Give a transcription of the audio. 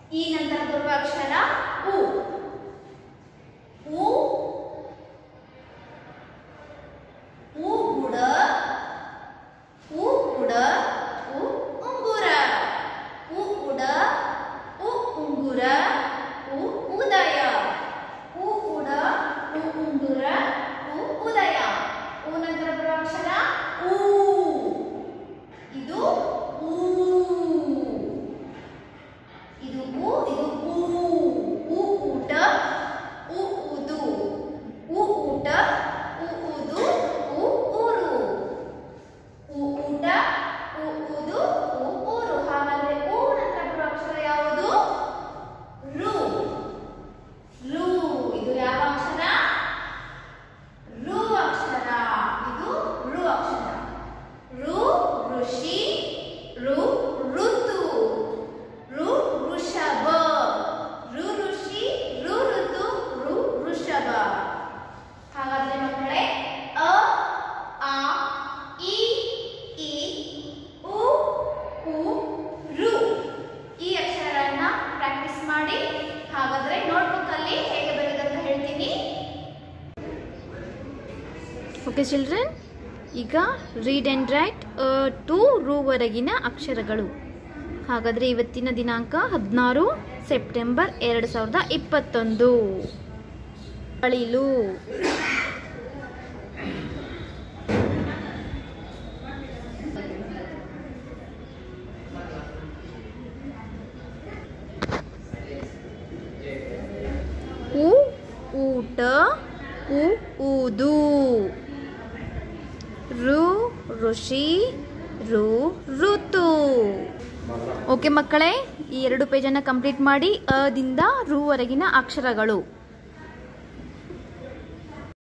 ಈ ನಂತರ ಬರುವ ಅಕ್ಷರ ಉ. ಉ ಉಗುಡ, ಉ ಉಡ, ಉ ಉಂಗುರ. ಉ ಉಡ, ಉ ಉಂಗುರ, ಉ ಉದಯ. ಉ ಉಡ, ಉ ಉಂಗುರ, ಉ ಉದಯ. ಉ ನಂತರ ಬರುವ ಅಕ್ಷರ ಊ. ಇದು ಊ. ಇದು ಉ, ಇದು ಊ. ಉ ಊಟ, ಉ ಉದು. ಉ ಊಟ, ಉ ಉದು, ಉ ಊರು. ಉ ಊಟ, ಉ ಉದು, ಉ ಊರು. ಹಾಗಾದ್ರೆ ಉ ನಂತರ ಬರುವ ಅಕ್ಷರ ಯಾವುದು? ರು. ರು. ಇದು ಯಾವ ಅಕ್ಷರ? ರು ಅಕ್ಷರ. ಇದು ರು ಅಕ್ಷರ. ರು ಋಷಿ, ರು ಋತು, ರು ವೃಷಭ. ರು ಋಷಿ, ರು ಋತು, ರು ವೃಷಭ. ಹಾಗಾದ್ರೆ ಮಕ್ಕಳೇ ಅ, ಆ, ಇ, ಈ, ಉ, ಉ, ರು ಈ ಅಕ್ಷರಗಳನ್ನ ಪ್ರಾಕ್ಟೀಸ್ ಮಾಡಿ. ಹಾಗಾದ್ರೆ ನೋಟ್ಬುಕ್ ಅಲ್ಲಿ ಹೇಗೆ ಬರೆಯೋದಂತ ಹೇಳ್ತೀನಿ. ಓಕೆ ಚಿಲ್ಡ್ರನ್, ಈಗ ರೀಡ್ ಆ್ಯಂಡ್ ರೈಟ್ ಟು ರೂವರೆಗಿನ ಅಕ್ಷರಗಳು. ಹಾಗಾದರೆ ಇವತ್ತಿನ ದಿನಾಂಕ 16 ಸೆಪ್ಟೆಂಬರ್ 2021. ಅಳಿಲು, ಉ ಊಟ, ಉ ಊದು. ರು ಋಷಿ, ರು ಋತು. ಓಕೆ ಮಕ್ಕಳೇ, ಈ 2 ಪೇಜನ್ನು ಕಂಪ್ಲೀಟ್ ಮಾಡಿ ಅದಿಂದ ರು ವರೆಗಿನ ಅಕ್ಷರಗಳು.